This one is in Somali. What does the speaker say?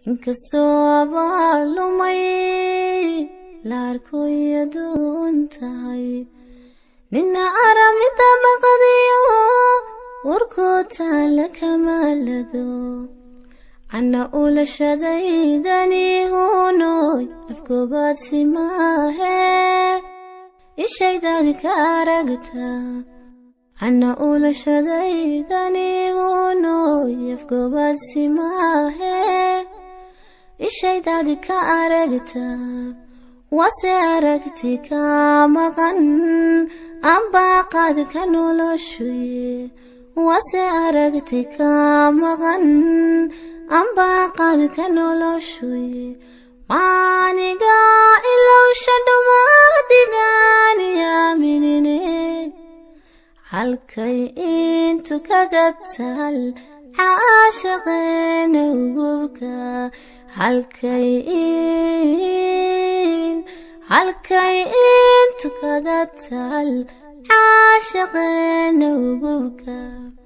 inkastoo abaalumay laarku yaduun tahay nina aramida maqadiyo warkoota lakamalado ana ulashadaydani hunoy afgobaad simaahe ishaydaadi ka aragta ana ulashadaydani hunoy afgobaad simaahe ishaydaadi ka aragta wase aragti ka maqan amba qad ka noloshuye wase aragti ka maqan amba qad ka noloshuye maaniga ilow shadhumaadigan yaaminine halkay intu kaga tal caashaqeena ugubka halkay intu kaga tal caashaqeena ugubka